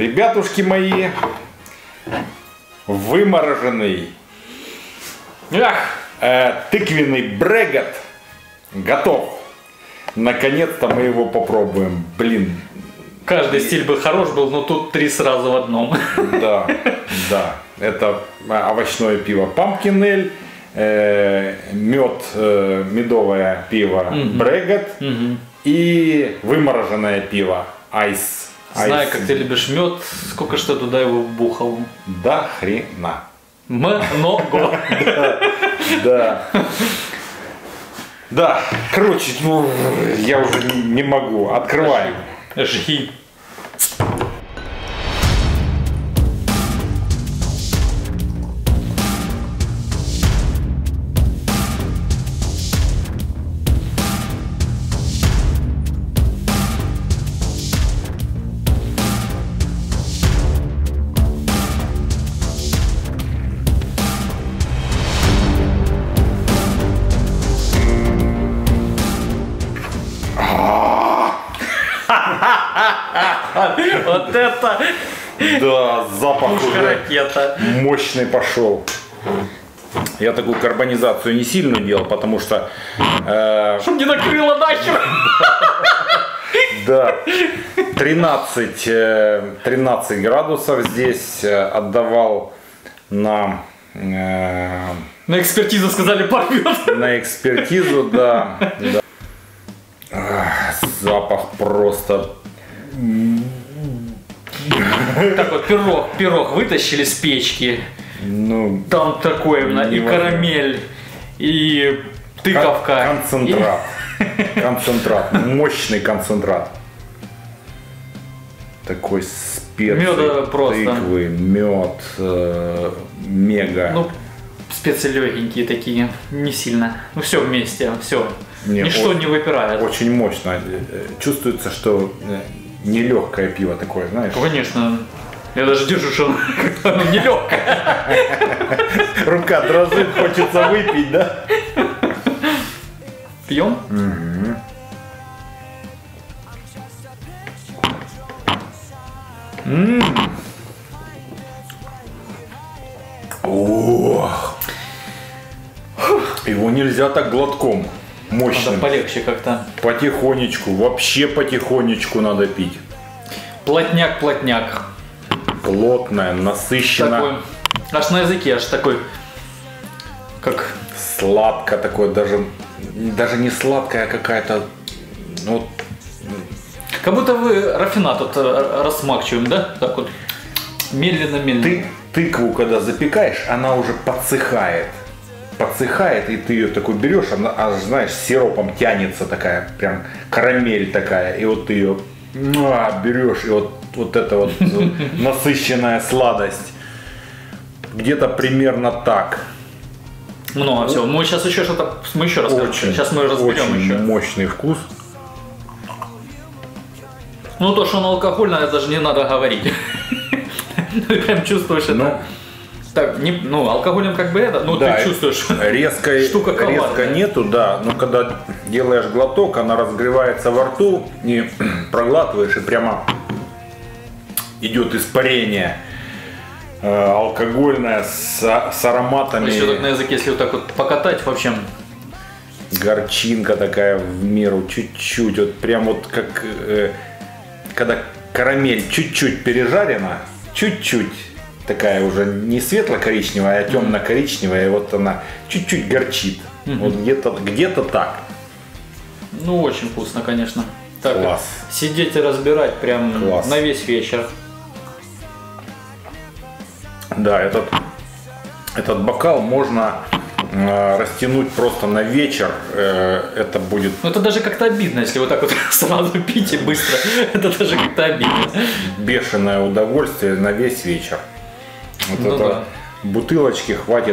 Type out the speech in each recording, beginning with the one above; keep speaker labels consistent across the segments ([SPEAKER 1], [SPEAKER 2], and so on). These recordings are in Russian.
[SPEAKER 1] Ребятушки мои, вымороженный тыквенный брегет готов. Наконец-то мы его попробуем. Блин.
[SPEAKER 2] Каждый стиль бы хорош был, но тут 3 сразу в одном.
[SPEAKER 1] Да, да. Это овощное пиво Pumpkin Ale, медовое пиво Брегет и вымороженное пиво Ice.
[SPEAKER 2] Знаю, как ты любишь мед, сколько что туда его вбухал.
[SPEAKER 1] Да хрена.
[SPEAKER 2] Много.
[SPEAKER 1] Да. Да, короче, ну, я уже не могу. Открываем.
[SPEAKER 2] Жги. Вот это!
[SPEAKER 1] Да, запах уже
[SPEAKER 2] ракета.
[SPEAKER 1] мощный пошел. Я такую карбонизацию не сильно делал, потому что...
[SPEAKER 2] Чтоб не накрыло нахер!
[SPEAKER 1] Да, 13 градусов здесь отдавал на
[SPEAKER 2] экспертизу сказали порвет.
[SPEAKER 1] На экспертизу, да. Запах просто...
[SPEAKER 2] Так вот, пирог вытащили с печки.
[SPEAKER 1] Ну,
[SPEAKER 2] там такое, и карамель, и тыковка.
[SPEAKER 1] Концентрат. Концентрат. Мощный концентрат. Такой специи,
[SPEAKER 2] Меда просто.
[SPEAKER 1] тыквы, мед, мега.
[SPEAKER 2] Ну, специи легенькие такие, не сильно. Ну, все вместе, все. Ничто не выпирает.
[SPEAKER 1] Очень мощно. Чувствуется, что нелегкое пиво такое, знаешь?
[SPEAKER 2] Конечно. Я даже держу, что оно нелегкое.
[SPEAKER 1] Рука дрожит, хочется выпить, да?
[SPEAKER 2] Пьем?
[SPEAKER 1] Ох. Его нельзя так глотком. Мощным.
[SPEAKER 2] Надо полегче как-то.
[SPEAKER 1] Потихонечку, вообще потихонечку надо пить.
[SPEAKER 2] Плотняк.
[SPEAKER 1] Плотное, насыщенно.
[SPEAKER 2] Такой, аж на языке, аж такой, как...
[SPEAKER 1] Сладко такое, даже не сладкое, а какая-то... Ну,
[SPEAKER 2] как будто вы рафинат вот рассмакчиваем, да? Так вот, медленно.
[SPEAKER 1] Ты тыкву, когда запекаешь, она уже подсыхает. И ты ее такой берешь, она, знаешь, сиропом тянется такая, прям карамель такая. И вот ты ее берешь, и вот эта вот насыщенная сладость. Где-то примерно так.
[SPEAKER 2] Много всего. Мы сейчас еще что-то, мы еще расскажем. Сейчас мы разберем
[SPEAKER 1] очень
[SPEAKER 2] еще.
[SPEAKER 1] Мощный вкус.
[SPEAKER 2] Ну то, что он алкогольное, даже не надо говорить. Ты прям чувствуешь это. Так, алкоголем как бы это, но да, ты чувствуешь.
[SPEAKER 1] Резко нету, да. Но когда делаешь глоток, она разогревается во рту, и проглатываешь, и прямо идет испарение алкогольное с ароматами.
[SPEAKER 2] Еще так на языке, если вот так вот покатать, в общем.
[SPEAKER 1] Горчинка такая в меру, чуть-чуть, вот прям вот как когда карамель чуть-чуть пережарена, чуть-чуть. Такая уже не светло-коричневая, а темно-коричневая, и вот она чуть-чуть горчит. Вот где-то так.
[SPEAKER 2] Ну, очень вкусно, конечно. Так,
[SPEAKER 1] класс.
[SPEAKER 2] Сидеть и разбирать прям класс. На весь вечер.
[SPEAKER 1] Да, этот бокал можно растянуть просто на вечер. Это будет...
[SPEAKER 2] Ну, это даже как-то обидно, если вот так вот сразу пить и быстро. Это даже как-то обидно.
[SPEAKER 1] Бешеное удовольствие на весь вечер. Вот бутылочки хватит,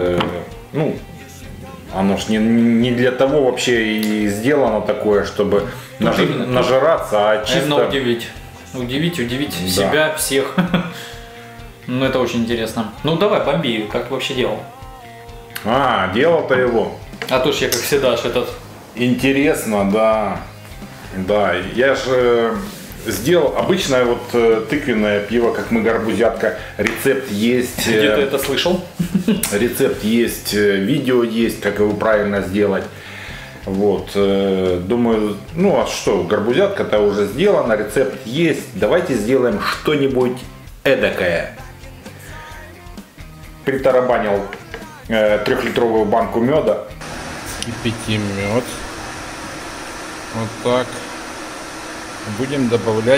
[SPEAKER 1] оно ж не для того вообще и сделано такое, чтобы нажираться, а чисто...
[SPEAKER 2] Именно удивить себя, всех. Ну, это очень интересно. Ну, давай, бомби, как ты вообще делал?
[SPEAKER 1] Делал-то его.
[SPEAKER 2] А то ж я, как всегда, этот...
[SPEAKER 1] Интересно, да. Да, я же сделал обычное вот тыквенное пиво, как мы, горбузятка. Рецепт есть.
[SPEAKER 2] Где ты это слышал?
[SPEAKER 1] Рецепт есть, видео есть, как его правильно сделать. Вот, думаю, ну а что, горбузятка-то уже сделана, рецепт есть. Давайте сделаем что-нибудь эдакое. Притарабанил 3-литровую банку меда.
[SPEAKER 3] Кипятим мед. Вот так. Будем добавлять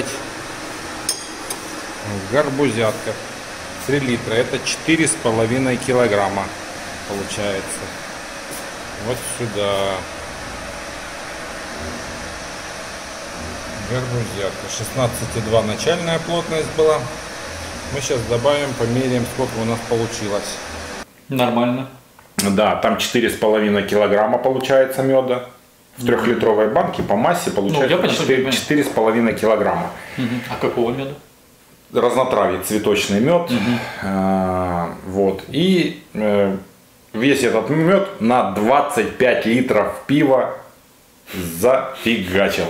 [SPEAKER 3] в горбузятка. 3 литра. Это 4,5 килограмма получается. Вот сюда. Горбузятка. 16,2 начальная плотность была. Мы сейчас добавим, померяем, сколько у нас получилось.
[SPEAKER 2] Нормально.
[SPEAKER 1] Да, там 4,5 килограмма получается меда. В 3-литровой банке по массе получается 4,5 килограмма.
[SPEAKER 2] А какого меда?
[SPEAKER 1] Разнотравье, цветочный мед. Вот. И весь этот мед на 25 литров пива зафигачил.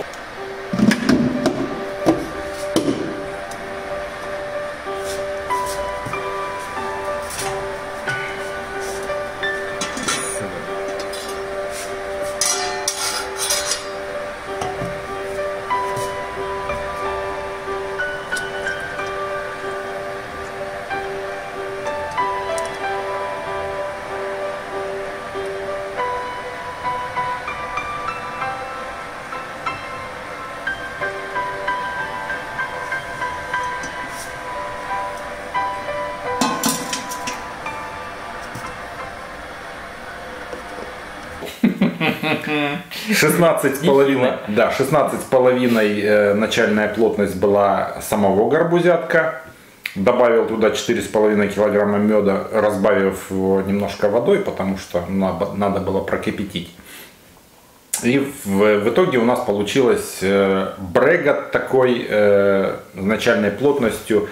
[SPEAKER 1] Да, 16,5 начальная плотность была самого горбузятка. Добавил туда 4,5 килограмма меда, разбавив его немножко водой, потому что надо было прокипятить. И в итоге у нас получилось брегот такой начальной плотностью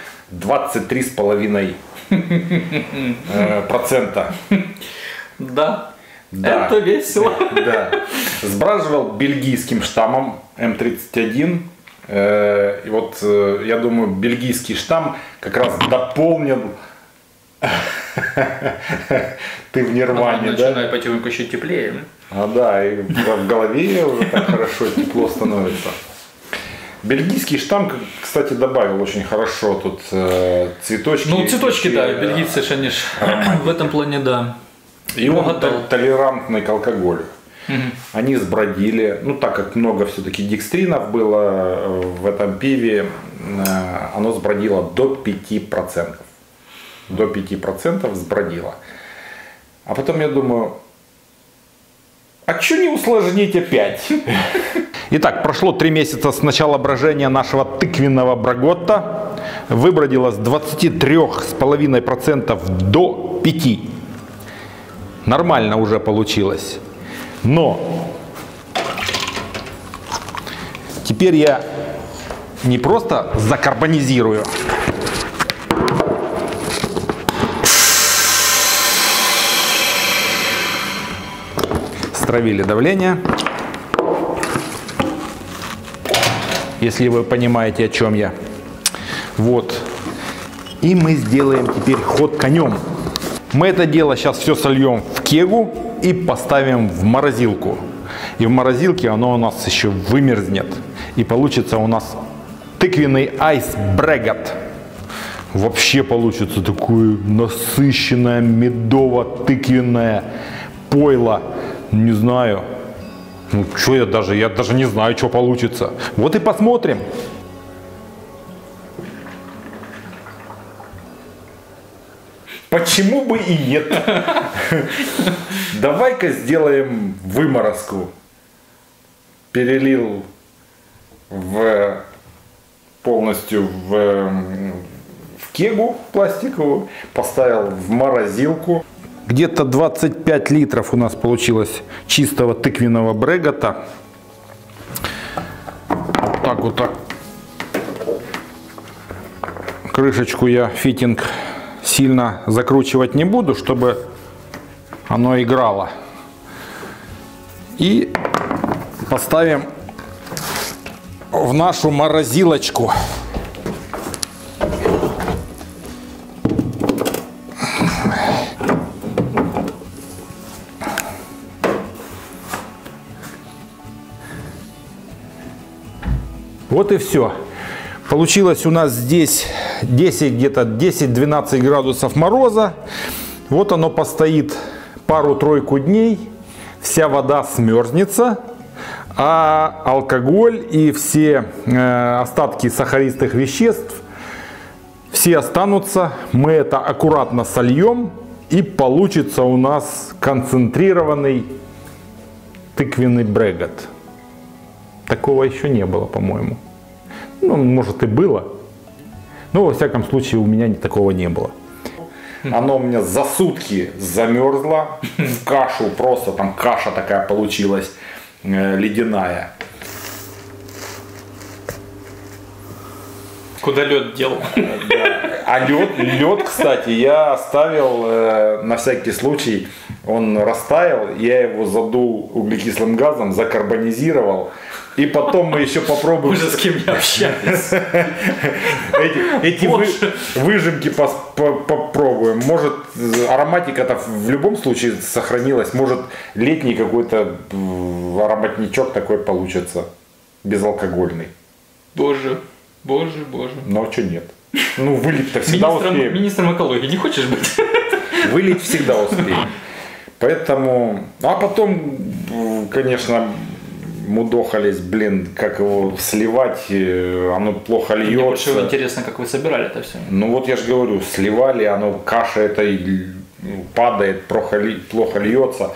[SPEAKER 1] 23,5%.
[SPEAKER 2] Да.
[SPEAKER 1] Да.
[SPEAKER 2] Это весело.
[SPEAKER 1] Да. Сбраживал бельгийским штаммом М31. И вот я думаю, бельгийский штамм как раз дополнил. Ты в нирване, да?
[SPEAKER 2] Начинает потихоньку еще теплее.
[SPEAKER 1] А да, и в голове уже так хорошо тепло становится. Бельгийский штамм, кстати, добавил очень хорошо тут цветочки.
[SPEAKER 2] Ну, цветочки, да, бельгийцы, они ж в этом плане, да.
[SPEAKER 1] И он толерантный к алкоголю. Они сбродили, ну так как много все-таки декстринов было в этом пиве, оно сбродило до 5%. До 5% сбродило. А потом я думаю, а что не усложнить опять? Итак, прошло 3 месяца с начала брожения нашего тыквенного браготта. Выбродило с 23,5% до 5%. Нормально уже получилось. Но теперь я не просто закарбонизирую. Стравили давление. Если вы понимаете, о чем я. Вот. И мы сделаем теперь ход конем. Мы это дело сейчас все сольем в кегу и поставим в морозилку. И в морозилке оно у нас еще вымерзнет. И получится у нас тыквенный айс-брегот. Вообще получится такое насыщенное медово-тыквенное пойло. Не знаю. Ну что я даже не знаю, что получится. Вот и посмотрим. Почему бы и нет? Давай-ка сделаем выморозку. Перелил полностью в кегу пластиковую, поставил в морозилку. Где-то 25 литров у нас получилось чистого тыквенного брегота. Вот так. Крышечку я фитинг сильно закручивать не буду, чтобы оно играло. И поставим
[SPEAKER 3] в нашу морозилочку. Вот и все. Получилось у нас здесь 10, где-то 10-12 градусов мороза. Вот оно постоит пару-тройку дней. Вся вода смерзнется, а алкоголь и все остатки сахаристых веществ все останутся. Мы это аккуратно сольем, и получится у нас концентрированный тыквенный брегот. Такого еще не было, по-моему. Ну, может и было. Но, во всяком случае, у меня такого не было.
[SPEAKER 1] Оно у меня за сутки замерзло в кашу. Просто там каша такая получилась ледяная.
[SPEAKER 2] Куда лед дел?
[SPEAKER 1] Да. А лед, кстати, я оставил на всякий случай. Он растаял, я его задул углекислым газом, закарбонизировал. И потом мы еще попробуем.
[SPEAKER 2] Уже с кем я общаюсь.
[SPEAKER 1] Эти выжимки попробуем. Может, ароматика-то в любом случае сохранилась. Может, летний какой-то ароматничок такой получится. Безалкогольный.
[SPEAKER 2] Боже, боже, боже.
[SPEAKER 1] Но что нет? Ну, вылить-то всегда успеем.
[SPEAKER 2] Министром экологии не хочешь быть?
[SPEAKER 1] Вылить всегда успеем. Поэтому... А потом, конечно... Мудохались, блин, как его сливать, оно плохо льется.
[SPEAKER 2] Мне больше интересно, как вы собирали это все.
[SPEAKER 1] Ну вот я же говорю, сливали, оно каша это падает, плохо льется.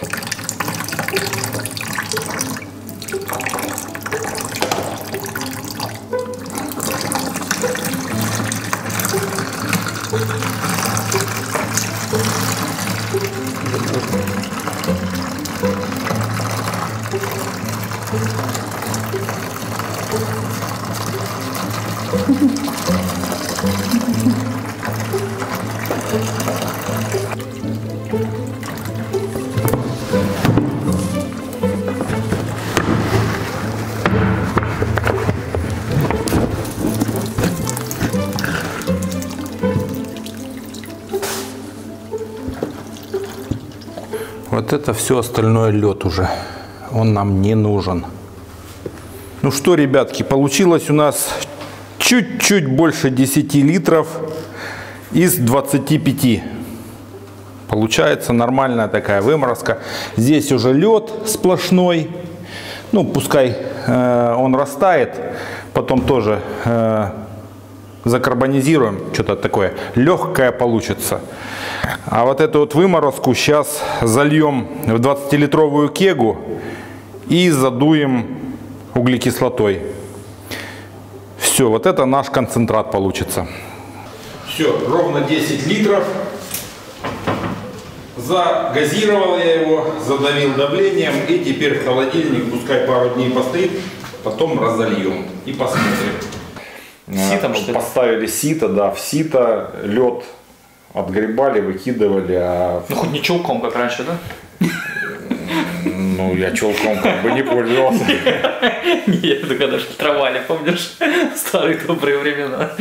[SPEAKER 3] Вот это все остальное лед уже. Он нам не нужен.
[SPEAKER 1] Ну что, ребятки, получилось у нас чуть-чуть больше 10 литров из 25. Получается нормальная такая выморозка. Здесь уже лед сплошной. Ну, пускай он растает. Потом тоже закарбонизируем. Что-то такое легкое получится. А вот эту вот выморозку сейчас зальем в 20-литровую кегу и задуем углекислотой. Все, вот это наш концентрат получится. Все, ровно 10 литров. Загазировал я его, задавил давлением, и теперь в холодильник, пускай пару дней постоит, потом разольем и посмотрим.
[SPEAKER 2] Ситом, что ли?
[SPEAKER 1] Поставили сито, да, в сито лед отгребали, выкидывали.
[SPEAKER 2] Ну хоть не чулком, как раньше, да?
[SPEAKER 1] Ну, я чулком как бы не пользовался.
[SPEAKER 2] Нет, ну когда фильтровали, помнишь? Старые добрые времена.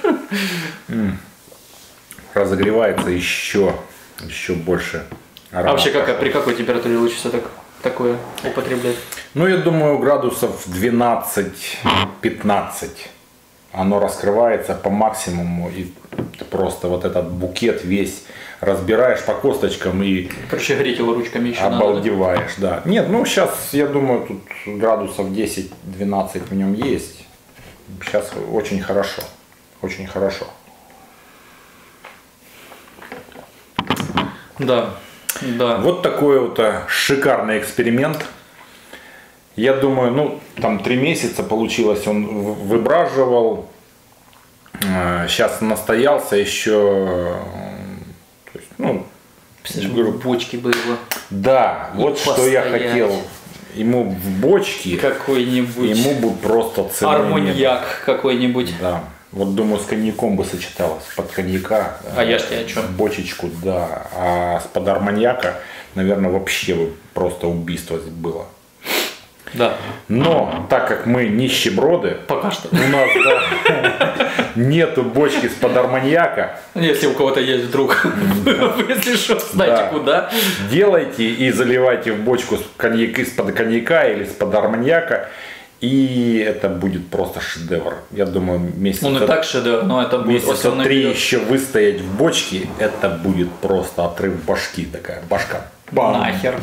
[SPEAKER 1] Разогревается еще больше аромата.
[SPEAKER 2] А вообще при какой температуре лучше все такое употреблять?
[SPEAKER 1] Ну, я думаю, градусов 12-15. Оно раскрывается по максимуму, и просто вот этот букет весь разбираешь по косточкам и
[SPEAKER 2] короче, греть его ручками еще
[SPEAKER 1] обалдеваешь, да. Нет, ну сейчас, я думаю, тут градусов 10-12 в нем есть. Сейчас очень хорошо, очень хорошо.
[SPEAKER 2] Да, да.
[SPEAKER 1] Вот такой вот шикарный эксперимент. Я думаю, ну, там 3 месяца получилось, он выбраживал. Сейчас настоялся еще. То есть, ну,
[SPEAKER 2] говорю, бочки было.
[SPEAKER 1] Да,
[SPEAKER 2] И
[SPEAKER 1] вот
[SPEAKER 2] постоять.
[SPEAKER 1] что я хотел. Ему в бочке.
[SPEAKER 2] Какой-нибудь.
[SPEAKER 1] Ему бы просто цены.
[SPEAKER 2] Арманьяк какой-нибудь.
[SPEAKER 1] Да. Вот думаю, с коньяком бы сочеталось. Под коньяка.
[SPEAKER 2] А я ж тебе о чем?
[SPEAKER 1] Бочечку, да. А под арманьяка, наверное, вообще бы просто убийство было.
[SPEAKER 2] Да.
[SPEAKER 1] Но так как мы нищеброды,
[SPEAKER 2] Пока что.
[SPEAKER 1] у нас нету бочки с-под арманьяка,
[SPEAKER 2] Если у кого-то есть друг, если что, знаете
[SPEAKER 1] Да.
[SPEAKER 2] куда.
[SPEAKER 1] делайте и заливайте в бочку из-под коньяка или из-под арманьяка. И это будет просто шедевр. Я думаю,
[SPEAKER 2] Он и
[SPEAKER 1] месяца
[SPEAKER 2] так шедевр, но это будет
[SPEAKER 1] месяца
[SPEAKER 2] очень
[SPEAKER 1] 3
[SPEAKER 2] наперед.
[SPEAKER 1] еще выстоять в бочке, это будет просто отрыв башки такая. Башка. Бам.
[SPEAKER 2] Нахер.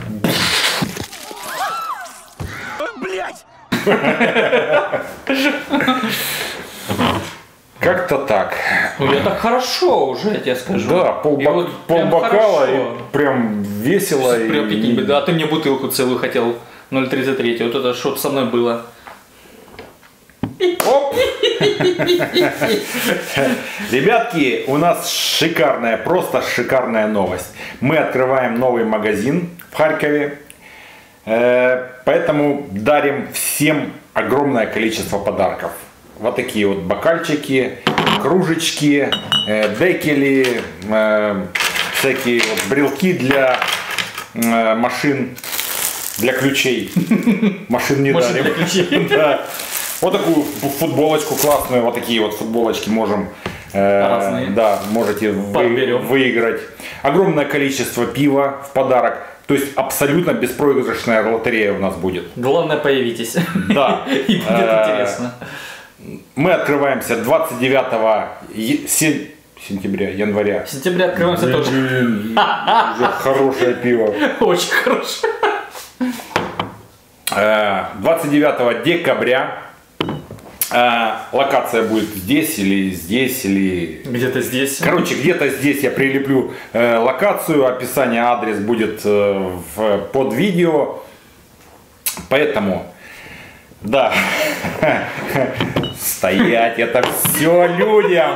[SPEAKER 1] Как-то так.
[SPEAKER 2] Ну, это хорошо уже, я тебе скажу.
[SPEAKER 1] Да,
[SPEAKER 2] И вот прям
[SPEAKER 1] полбокала
[SPEAKER 2] хорошо.
[SPEAKER 1] и прям весело.
[SPEAKER 2] Прям
[SPEAKER 1] и-
[SPEAKER 2] прикинь, да, а ты мне бутылку целую хотел 0,33, вот это что со мной было.
[SPEAKER 1] Оп! Ребятки, у нас шикарная, просто шикарная новость. Мы открываем новый магазин в Харькове. Поэтому дарим всем огромное количество подарков. Вот такие вот бокальчики, кружечки, декели, всякие вот брелки для машин, для ключей. Машин не
[SPEAKER 2] Машин
[SPEAKER 1] дарим.
[SPEAKER 2] для ключей.
[SPEAKER 1] Да. Вот такую футболочку классную, вот такие вот футболочки можем,
[SPEAKER 2] Разные.
[SPEAKER 1] да, можете
[SPEAKER 2] Подберем.
[SPEAKER 1] выиграть. Огромное количество пива в подарок. То есть абсолютно беспроигрышная лотерея у нас будет.
[SPEAKER 2] Главное, появитесь.
[SPEAKER 1] Да.
[SPEAKER 2] И будет интересно.
[SPEAKER 1] Мы открываемся 29 сентября, января.
[SPEAKER 2] В сентябре открываемся тоже.
[SPEAKER 1] Уже хорошее пиво.
[SPEAKER 2] Очень хорошо.
[SPEAKER 1] 29 декабря. Локация будет здесь, или...
[SPEAKER 2] Где-то здесь.
[SPEAKER 1] Короче, где-то здесь я прилеплю локацию, описание, адрес будет под видео. Поэтому, да, стоять, это все людям.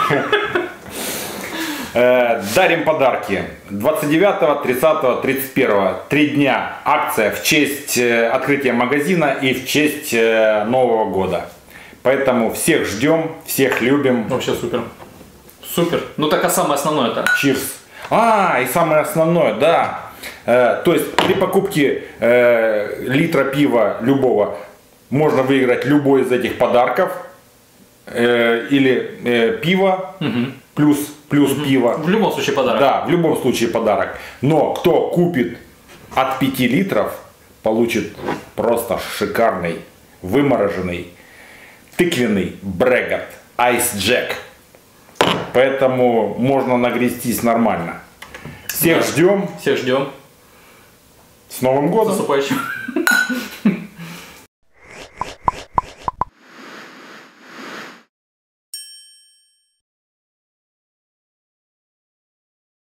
[SPEAKER 1] Дарим подарки. 29, 30, 31. 3 дня акция в честь открытия магазина и в честь Нового года. Поэтому всех ждем, всех любим.
[SPEAKER 2] Вообще супер. Супер. Ну так а самое основное это.
[SPEAKER 1] Cheers. И самое основное, да. То есть при покупке литра пива любого можно выиграть любой из этих подарков. Или пиво плюс пиво.
[SPEAKER 2] В любом случае подарок.
[SPEAKER 1] Да, в любом случае подарок. Но кто купит от 5 литров, получит просто шикарный, вымороженный, тыквенный брегот Ice Jack. Поэтому можно нагрестись нормально. Всех
[SPEAKER 2] Да.
[SPEAKER 1] ждем.
[SPEAKER 2] Всех ждем.
[SPEAKER 1] С Новым
[SPEAKER 2] С
[SPEAKER 1] годом!
[SPEAKER 2] наступающим.